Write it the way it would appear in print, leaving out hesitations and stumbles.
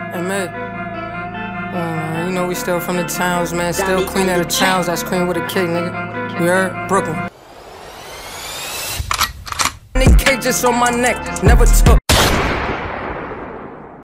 Hey, man. You know we still from the towns, man. Still queen of the towns. That's queen with a K, nigga. You heard? Brooklyn. Cake just on my neck, never took